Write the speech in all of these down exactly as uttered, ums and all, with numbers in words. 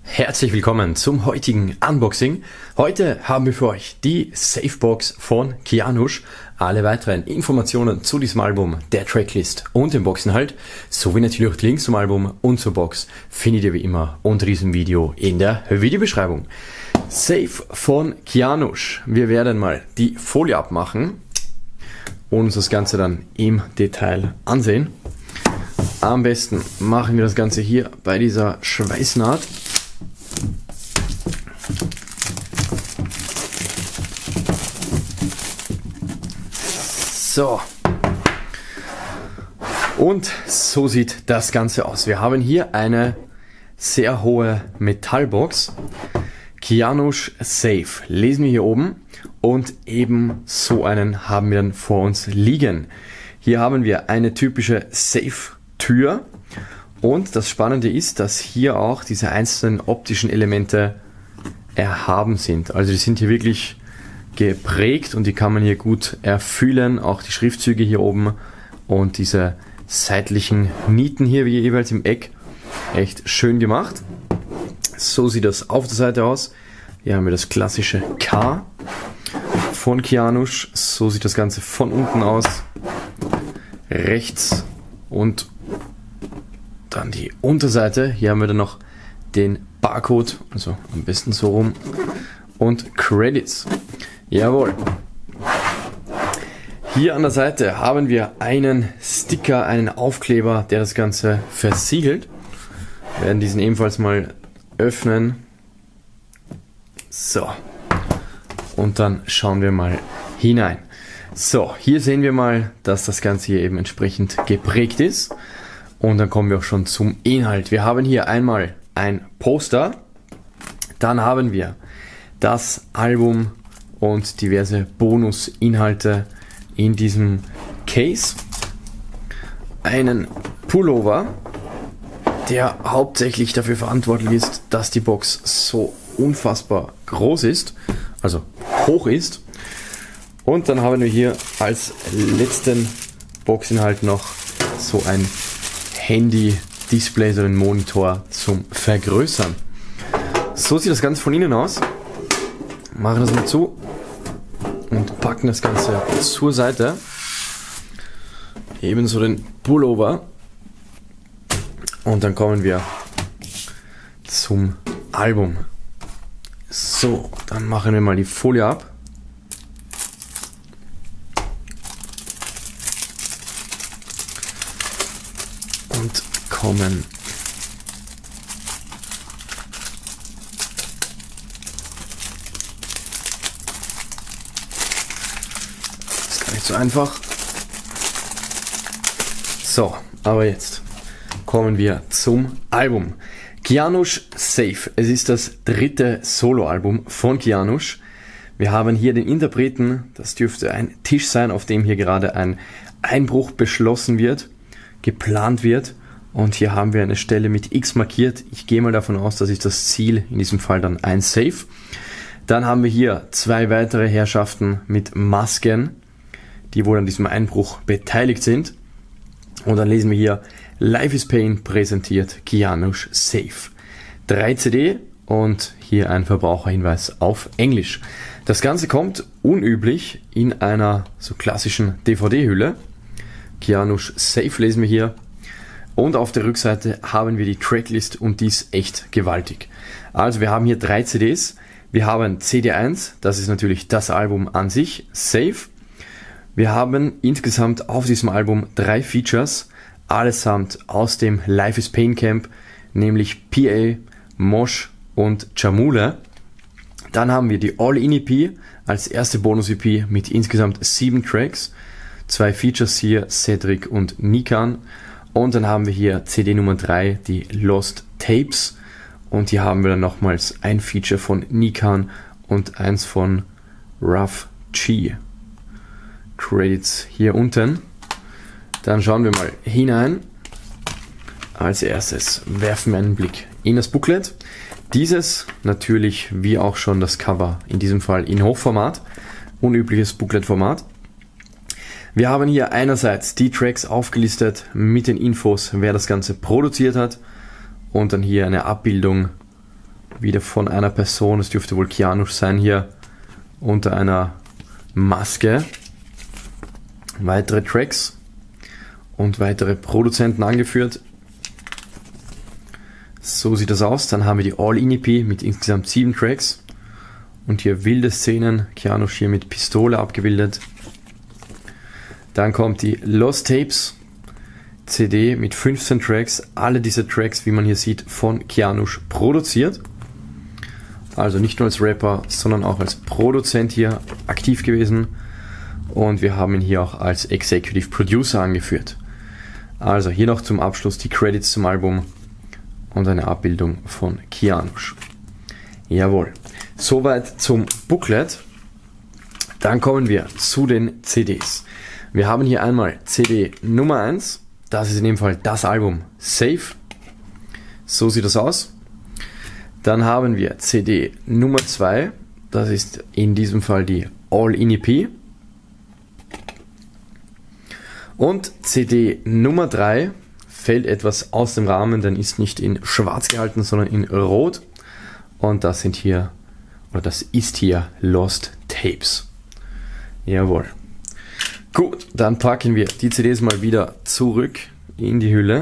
Herzlich willkommen zum heutigen Unboxing. Heute haben wir für euch die Safebox von Kianush. Alle weiteren Informationen zu diesem Album, der Tracklist und dem Boxinhalt, sowie natürlich auch die Links zum Album und zur Box findet ihr wie immer unter diesem Video in der Videobeschreibung. Safe von Kianush. Wir werden mal die Folie abmachen und uns das Ganze dann im Detail ansehen. Am besten machen wir das Ganze hier bei dieser Schweißnaht. So, und so sieht das Ganze aus. Wir haben hier eine sehr hohe Metallbox. Kianush Safe lesen wir hier oben und eben so einen haben wir dann vor uns liegen. Hier haben wir eine typische Safe-Tür und das Spannende ist, dass hier auch diese einzelnen optischen Elemente erhaben sind. Also die sind hier wirklich geprägt und die kann man hier gut erfüllen, auch die Schriftzüge hier oben und diese seitlichen Nieten hier wie jeweils im Eck, echt schön gemacht. So sieht das auf der Seite aus. Hier haben wir das klassische K von Kianush, so sieht das Ganze von unten aus, rechts und dann die Unterseite. Hier haben wir dann noch den Barcode, also am besten so rum, und Credits. Jawohl. Hier an der Seite haben wir einen Sticker, einen Aufkleber, der das Ganze versiegelt. Wir werden diesen ebenfalls mal öffnen. So. Und dann schauen wir mal hinein. So, hier sehen wir mal, dass das Ganze hier eben entsprechend geprägt ist. Und dann kommen wir auch schon zum Inhalt. Wir haben hier einmal ein Poster. Dann haben wir das Album und diverse Bonusinhalte in diesem Case. Einen Pullover, der hauptsächlich dafür verantwortlich ist, dass die Box so unfassbar groß ist, also hoch ist. Und dann haben wir hier als letzten Boxinhalt noch so ein Handy-Display, so einen Monitor zum Vergrößern. So sieht das Ganze von innen aus. Machen das mal zu und packen das Ganze zur Seite. Ebenso den Pullover. Und dann kommen wir zum Album. So, dann machen wir mal die Folie ab. Und kommen ist gar nicht so einfach. So, aber jetzt kommen wir zum Album. Kianush Safe. Es ist das dritte Soloalbum von Kianush. Wir haben hier den Interpreten, das dürfte ein Tisch sein, auf dem hier gerade ein Einbruch beschlossen wird, geplant wird. Und hier haben wir eine Stelle mit X markiert. Ich gehe mal davon aus, das ist das Ziel, in diesem Fall dann ein Safe. Dann haben wir hier zwei weitere Herrschaften mit Masken, die wohl an diesem Einbruch beteiligt sind. Und dann lesen wir hier, Life is Pain präsentiert Kianush Safe. drei C D und hier ein Verbraucherhinweis auf Englisch. Das Ganze kommt unüblich in einer so klassischen D V D-Hülle. Kianush Safe lesen wir hier. Und auf der Rückseite haben wir die Tracklist und die ist echt gewaltig. Also wir haben hier drei C Ds. Wir haben C D eins, das ist natürlich das Album an sich, Safe. Wir haben insgesamt auf diesem Album drei Features, allesamt aus dem Life is Pain Camp, nämlich P A, Mosh und Jamule. Dann haben wir die All-In-E P als erste Bonus-E P mit insgesamt sieben Tracks. Zwei Features hier, Cedric und Nikan. Und dann haben wir hier C D Nummer drei, die Lost Tapes. Und hier haben wir dann nochmals ein Feature von Nikan und eins von Rough G. Credits hier unten. Dann schauen wir mal hinein. Als erstes werfen wir einen Blick in das Booklet. Dieses natürlich wie auch schon das Cover, in diesem Fall in Hochformat, unübliches Booklet-Format. Wir haben hier einerseits die Tracks aufgelistet mit den Infos, wer das Ganze produziert hat und dann hier eine Abbildung wieder von einer Person, es dürfte wohl Kianush sein, hier unter einer Maske. Weitere Tracks und weitere Produzenten angeführt. So sieht das aus. Dann haben wir die All-In-E P mit insgesamt sieben Tracks. Und hier wilde Szenen, Kianush hier mit Pistole abgebildet. Dann kommt die Lost Tapes C D mit fünfzehn Tracks. Alle diese Tracks, wie man hier sieht, von Kianush produziert. Also nicht nur als Rapper, sondern auch als Produzent hier aktiv gewesen. Und wir haben ihn hier auch als Executive Producer angeführt. Also hier noch zum Abschluss die Credits zum Album und eine Abbildung von Kianush. Jawohl. Soweit zum Booklet. Dann kommen wir zu den C Ds. Wir haben hier einmal C D Nummer eins. Das ist in dem Fall das Album Safe. So sieht das aus. Dann haben wir C D Nummer zwei. Das ist in diesem Fall die All-In-E P. Und C D Nummer drei fällt etwas aus dem Rahmen, denn ist nicht in schwarz gehalten, sondern in rot. Und das sind hier, oder das ist hier Lost Tapes. Jawohl. Gut, dann packen wir die C Ds mal wieder zurück in die Hülle.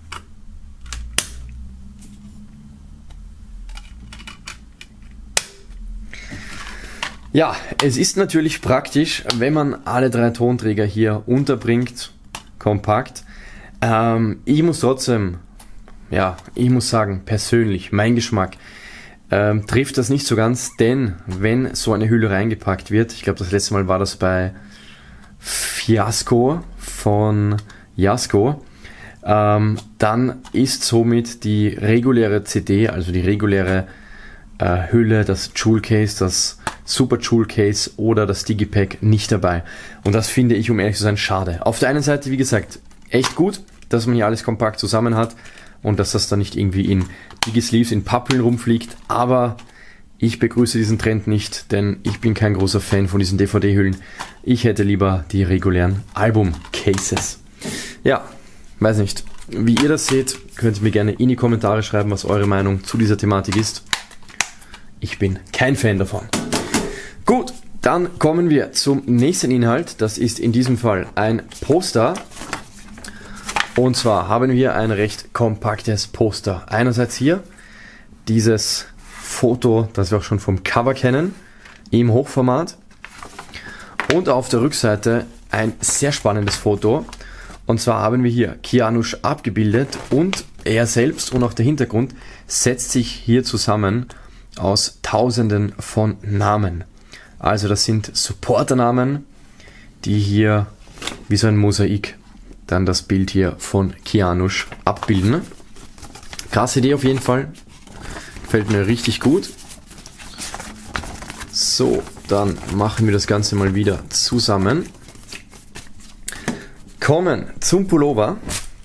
Ja, es ist natürlich praktisch, wenn man alle drei Tonträger hier unterbringt, kompakt. Ähm, ich muss trotzdem, ja, ich muss sagen, persönlich, mein Geschmack, ähm, trifft das nicht so ganz, denn wenn so eine Hülle reingepackt wird, ich glaube das letzte Mal war das bei Fiasco von Jasko, ähm, dann ist somit die reguläre C D, also die reguläre äh, Hülle, das Jewel Case, das Super Jewel Case oder das Digipack nicht dabei. Und das finde ich, um ehrlich zu sein, schade. Auf der einen Seite, wie gesagt, echt gut, dass man hier alles kompakt zusammen hat und dass das dann nicht irgendwie in Digi-Sleeves, in Pappeln rumfliegt, aber ich begrüße diesen Trend nicht, denn ich bin kein großer Fan von diesen D V D-Hüllen. Ich hätte lieber die regulären Album-Cases. Ja, weiß nicht. Wie ihr das seht, könnt ihr mir gerne in die Kommentare schreiben, was eure Meinung zu dieser Thematik ist. Ich bin kein Fan davon. Gut, dann kommen wir zum nächsten Inhalt. Das ist in diesem Fall ein Poster. Und zwar haben wir ein recht kompaktes Poster. Einerseits hier dieses Foto, das wir auch schon vom Cover kennen, im Hochformat. Und auf der Rückseite ein sehr spannendes Foto. Und zwar haben wir hier Kianush abgebildet und er selbst und auch der Hintergrund setzt sich hier zusammen aus Tausenden von Namen. Also das sind Supporternamen, die hier wie so ein Mosaik dann das Bild hier von Kianush abbilden. Krasse Idee auf jeden Fall. Gefällt mir richtig gut. So, dann machen wir das Ganze mal wieder zusammen. Kommen zum Pullover.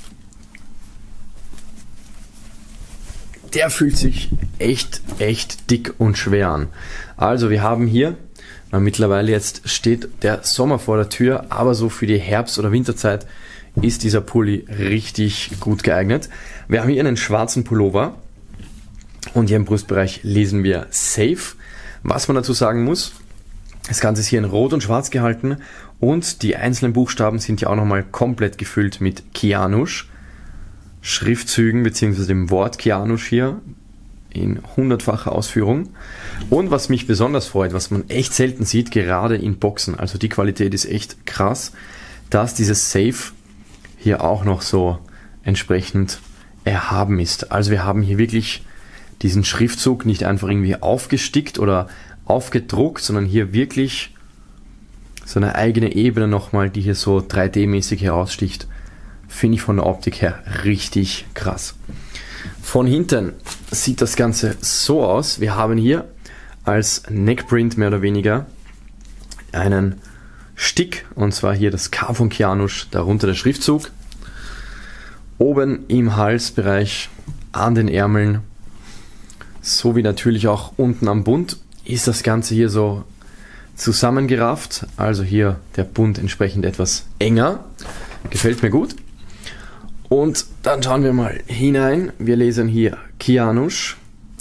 Der fühlt sich echt, echt dick und schwer an. Also wir haben hier, na, mittlerweile jetzt steht der Sommer vor der Tür, aber so für die Herbst- oder Winterzeit ist dieser Pulli richtig gut geeignet. Wir haben hier einen schwarzen Pullover und hier im Brustbereich lesen wir Safe. Was man dazu sagen muss, das Ganze ist hier in Rot und Schwarz gehalten und die einzelnen Buchstaben sind ja auch nochmal komplett gefüllt mit Kianush Schriftzügen bzw. dem Wort Kianush hier in hundertfacher Ausführung. Und was mich besonders freut, was man echt selten sieht, gerade in Boxen, also die Qualität ist echt krass, dass dieses Safe hier auch noch so entsprechend erhaben ist. Also wir haben hier wirklich diesen Schriftzug nicht einfach irgendwie aufgestickt oder aufgedruckt, sondern hier wirklich so eine eigene Ebene nochmal, die hier so drei D-mäßig heraussticht. Finde ich von der Optik her richtig krass. Von hinten sieht das Ganze so aus. Wir haben hier als Neckprint mehr oder weniger einen Stick, und zwar hier das K von Kianush, darunter der Schriftzug. Oben im Halsbereich, an den Ärmeln, sowie natürlich auch unten am Bund, ist das Ganze hier so zusammengerafft. Also hier der Bund entsprechend etwas enger. Gefällt mir gut. Und dann schauen wir mal hinein. Wir lesen hier Kianush.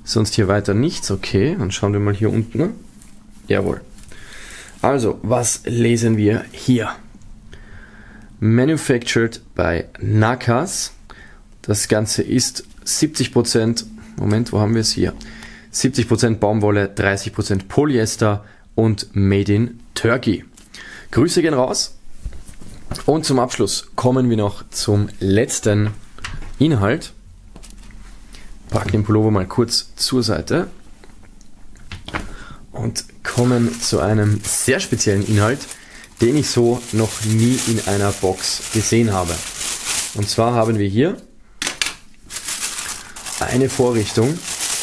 sonst hier weiter nichts. Okay, dann schauen wir mal hier unten. Jawohl. Also, was lesen wir hier? Manufactured by Nakas. Das Ganze ist siebzig Prozent, Moment, wo haben wir es hier? siebzig Prozent Baumwolle, dreißig Prozent Polyester und Made in Turkey. Grüße gehen raus. Und zum Abschluss kommen wir noch zum letzten Inhalt. Packen den Pullover mal kurz zur Seite und kommen zu einem sehr speziellen Inhalt, den ich so noch nie in einer Box gesehen habe. Und zwar haben wir hier eine Vorrichtung.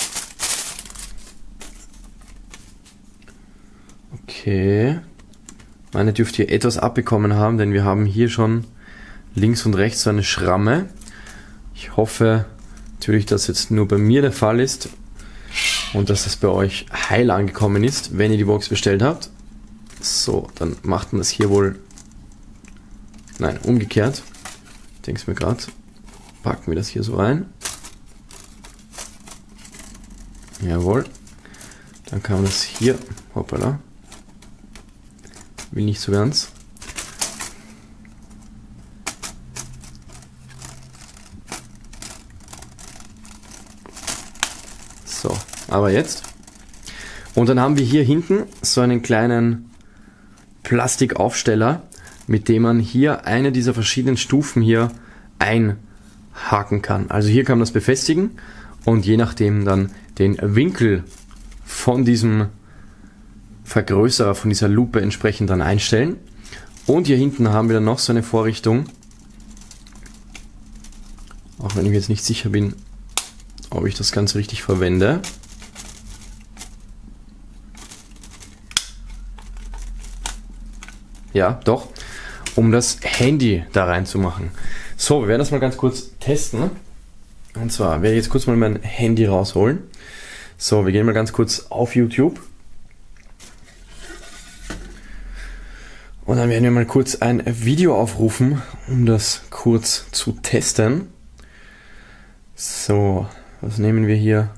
Okay. Meine dürfte hier etwas abbekommen haben, denn wir haben hier schon links und rechts so eine Schramme. Ich hoffe natürlich, dass jetzt nur bei mir der Fall ist und dass das bei euch heil angekommen ist, wenn ihr die Box bestellt habt. So, dann macht man das hier wohl, nein, umgekehrt. Ich denke es mir gerade. Packen wir das hier so rein. Jawohl. Dann kann man das hier, hoppala, will nicht so ganz. So, aber jetzt. Und dann haben wir hier hinten so einen kleinen Plastikaufsteller, mit dem man hier eine dieser verschiedenen Stufen hier einhaken kann. Also hier kann man das befestigen und je nachdem dann den Winkel von diesem Vergrößerer, von dieser Lupe entsprechend dann einstellen. Und hier hinten haben wir dann noch so eine Vorrichtung, auch wenn ich mir jetzt nicht sicher bin, ob ich das Ganze richtig verwende. Ja, doch, um das Handy da reinzumachen. So, wir werden das mal ganz kurz testen. Und zwar werde ich jetzt kurz mal mein Handy rausholen. So, wir gehen mal ganz kurz auf YouTube. Und dann werden wir mal kurz ein Video aufrufen, um das kurz zu testen. So, was nehmen wir hier?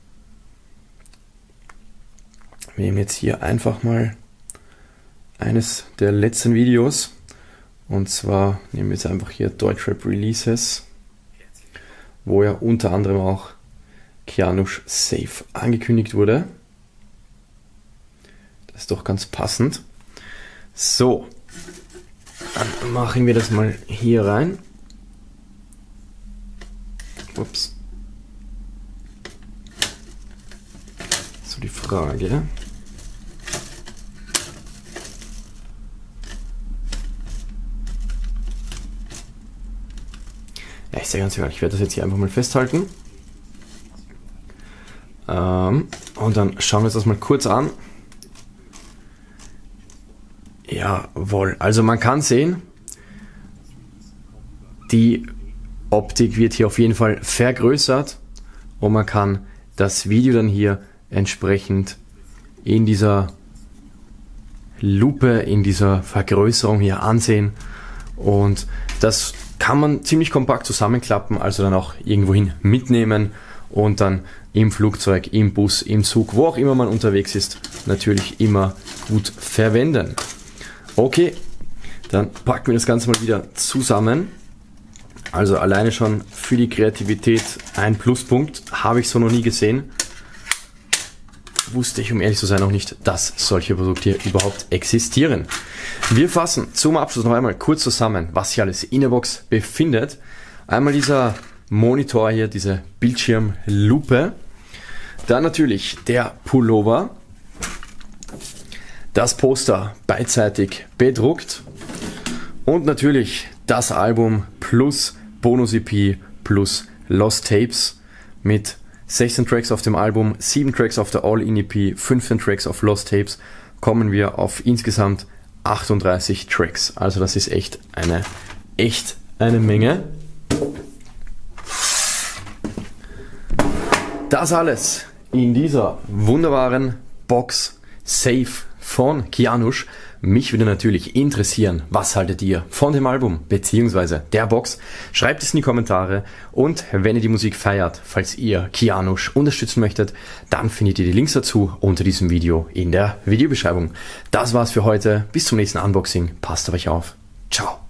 Wir nehmen jetzt hier einfach mal eines der letzten Videos. Und zwar nehmen wir jetzt einfach hier Deutschrap Releases, wo ja unter anderem auch Kianush Safe angekündigt wurde. Das ist doch ganz passend. So, dann machen wir das mal hier rein. Ups. So, die Frage. Ja, ich sage ganz ehrlich, ich werde das jetzt hier einfach mal festhalten. Ähm, und dann schauen wir uns das mal kurz an. Jawohl, also man kann sehen, die Optik wird hier auf jeden Fall vergrößert und man kann das Video dann hier entsprechend in dieser Lupe, in dieser Vergrößerung hier ansehen und das kann man ziemlich kompakt zusammenklappen, also dann auch irgendwohin mitnehmen und dann im Flugzeug, im Bus, im Zug, wo auch immer man unterwegs ist, natürlich immer gut verwenden. Okay, dann packen wir das Ganze mal wieder zusammen. Also alleine schon für die Kreativität ein Pluspunkt, habe ich so noch nie gesehen. Wusste ich, um ehrlich zu sein, noch nicht, dass solche Produkte hier überhaupt existieren. Wir fassen zum Abschluss noch einmal kurz zusammen, was sich alles in der Box befindet. Einmal dieser Monitor hier, diese Bildschirmlupe. Dann natürlich der Pullover. Das Poster beidseitig bedruckt und natürlich das Album plus Bonus-E P plus Lost Tapes mit sechzehn Tracks auf dem Album, sieben Tracks auf der All-In-E P, fünfzehn Tracks auf Lost Tapes, kommen wir auf insgesamt achtunddreißig Tracks. Also das ist echt eine, echt eine Menge. Das alles in dieser wunderbaren Box, safe von Kianusz. Mich würde natürlich interessieren, was haltet ihr von dem Album bzw. der Box? Schreibt es in die Kommentare und wenn ihr die Musik feiert, falls ihr Kianusz unterstützen möchtet, dann findet ihr die Links dazu unter diesem Video in der Videobeschreibung. Das war's für heute. Bis zum nächsten Unboxing. Passt auf euch auf. Ciao.